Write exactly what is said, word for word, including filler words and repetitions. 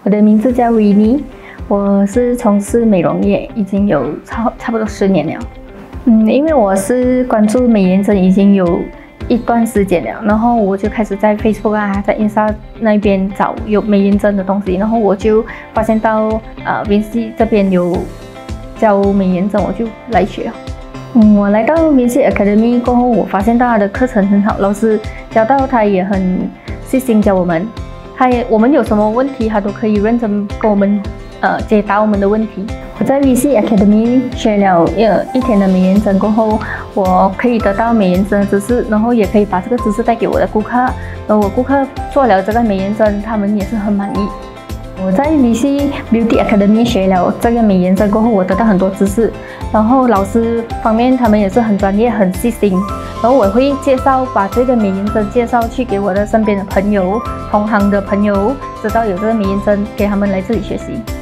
我的名字叫维尼，我是从事美容业已经有差差不多十年了。嗯，因为我是关注美颜针已经有一段时间了，然后我就开始在 Facebook 啊，在 Insta 那边找有美颜针的东西，然后我就发现到呃 Vincy 这边有教美颜针，我就来学。嗯，我来到 Vincy Academy 过后，我发现到他的课程很好，老师教到他也很细心教我们，他也我们有什么问题，他都可以认真跟我们呃解答我们的问题。我在 Vincy Academy 学了呃一天的美颜针过后，我可以得到美颜针的知识，然后也可以把这个知识带给我的顾客。然后我顾客做了这个美颜针，他们也是很满意。我在 Vincy Beauty Academy 学了这个美颜针过后，我得到很多知识，然后老师方面他们也是很专业、很细心。然后我会介绍，把这个美颜针介绍去给我的身边的朋友、同行的朋友，知道有这个美颜针，给他们来这里学习。